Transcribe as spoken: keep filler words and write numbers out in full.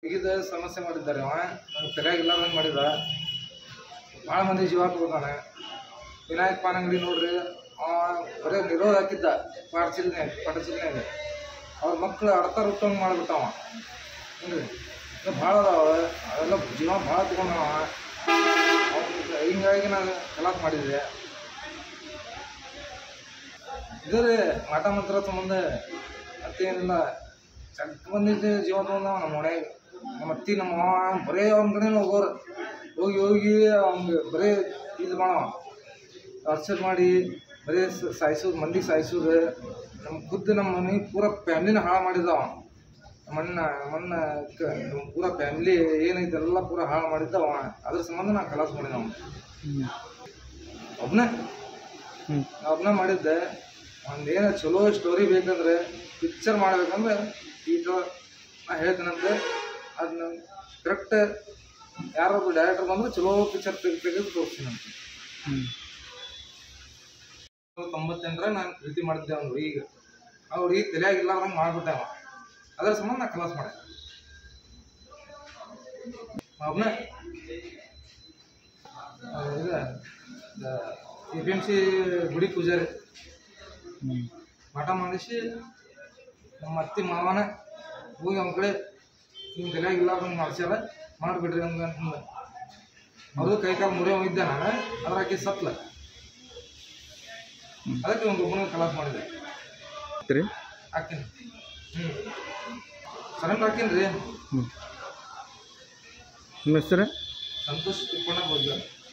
ಈಗಿದ ಸಮಸ್ಯೆ ಮಾಡಿದ್ದಾರೆ ಅವ ನಂಗೆ ಸರಿಯಾಗಿಲ್ಲಾರ್ದಂಗೆ ಮಾಡಿದ ಭಾಳ ಮಂದಿ ಜೀವ ಹೋದಾನೆ. ವಿನಾಯಕ್ ಪಾನ್ ಅಂಗಡಿ ನೋಡ್ರಿ, ಅವ ಬರೀ ನಿರೋಧ ಹಾಕಿದ್ದ ಪಾಡ್ಚಿಲ್ನಾಗ ಪಡಚಿಲ್ನಾಗ ಅವ್ರ ಮಕ್ಕಳು ಅರ್ಥ ರೂಪಂಗೆ ಮಾಡಿಬಿಟ್ಟವ. ಹ್ಞೂ ರೀ ಭಾಳ ಅದಾವ, ಅವೆಲ್ಲ ಜೀವ ಭಾಳ ತೊಗೊಂಡವ. ಹಿಂಗಾಗಿ ನಾನು ಕಲಾಪ್ ಮಾಡಿದ್ದೆ. ಇದು ರೀ ಮಾಟ ಮಂತ್ರ ಸಂಬಂಧ ಮತ್ತೇನಿಲ್ಲ. ಚಟ್ ಬಂದಿದ್ದು ಜೀವ ತೊಗೊಂಡವ ನಮ್ಮ ಮನೆಯಾಗ. ನಮ್ಮ ಅತ್ತಿ ನಮ್ಮ ಮಾವ ಬರೀ ಅವ್ನ ಕಡೆನೇ ಹೋಗೋರು. ಹೋಗಿ ಹೋಗಿ ಅವ್ನಿಗೆ ಬರೀ ಇದು ಮಾಡವ ಟಾರ್ಚರ್ ಮಾಡಿ ಬರೀ ಸಾಯಿಸೋದು, ಮಂದಿ ಸಾಯಿಸೋದು. ನಮ್ಮ ಖುದ್ದು ನಮ್ಮ ಮನೆ ಪೂರ ಫ್ಯಾಮ್ಲಿನ ಹಾಳು ಮಾಡಿದ್ದವ. ನಮ್ಮಣ್ಣ ನಮ್ಮಣ್ಣ ನಮ್ಮ ಪೂರ ಫ್ಯಾಮ್ಲಿ ಏನೈತೆ ಎಲ್ಲ ಪೂರ ಹಾಳು ಮಾಡಿದ್ದವ. ಅದ್ರ ಸಂಬಂಧ ನಾನು ಕಲಾಸ್ ಮಾಡಿದ. ಅವನು ಒಬ್ಬನೇ ಒಬ್ಬನೇ ಮಾಡಿದ್ದೆ. ಒಂದೇನು ಚಲೋ ಸ್ಟೋರಿ ಬೇಕಂದ್ರೆ, ಪಿಕ್ಚರ್ ಮಾಡ್ಬೇಕಂದ್ರೆ ಈ ಥರ ನಾ ಹೇಳ್ತೇನಂತೆ. ಅದನ್ನ ಕರೆಕ್ಟ್ ಯಾರೊಬ್ಬರು ಡೈರೆಕ್ಟರ್ ಬಂದ್ರೆ ಚಲೋ ಪಿಕ್ಚರ್ ತೆಗೆದು ತೆಗೆದು ತೋರಿಸ್ತೀನಂತೆ. ತೊಂಬತ್ತೆಂಟರ ನಾನು ಪ್ರೀತಿ ಮಾಡಿದ್ದೆ ಅವ್ನು ಈಗ. ಅವ್ರು ಈಗ ತಲೆಯಾಗಿಲ್ಲಾರ್ದಂಗೆ ಮಾಡ್ಬಿಟ್ಟೆ ಅವ. ಅದರ ಸಂಬಂಧ ನಾ ಕಲಾಸ್ ಮಾಡಿದೆ. ಒಬ್ಬನೇ ಇದು ಎ ಪಿ ಎಮ್ ಸಿ ಗುಡಿ ಪೂಜಾರಿ ಮಠ ಮಾಡಿಸಿ ನಮ್ಮ ಅತ್ತಿ ಮಾವನ ಹೋಗಿ ಅವ್ನ ಕಡೆ ನಿಮ್ಮ ತಲೆಯಾಗಿಲ್ಲಾರ್ದಂಗೆ ಮಾಡ್ಸ್ಯಾರ, ಮಾಡಿಬಿಡ್ರಿ ಹಂಗೆ ಅಂತಂದು. ಅದು ಕೈ ಕಾಲು ಮುರಿಯೋ ಇದ್ದೆ ನಾನು. ಅದ್ರ ಹಾಕಿ ಸತ್ಲ. ಅದಕ್ಕೆ ಒಂದು ಒಬ್ಬನ ಕಲಾಸ್ ಮಾಡಿದೆ. ಹಾಕಿನಿ ಹ್ಞೂ ಸರೆಂಡ್ ಹಾಕೀನಿ ರೀ. ನಿಮ್ಮ ಹೆಸರು? ಸಂತೋಷ್ ತಿಪ್ಪಣ್ಣ ಬಗ್ಗೆ.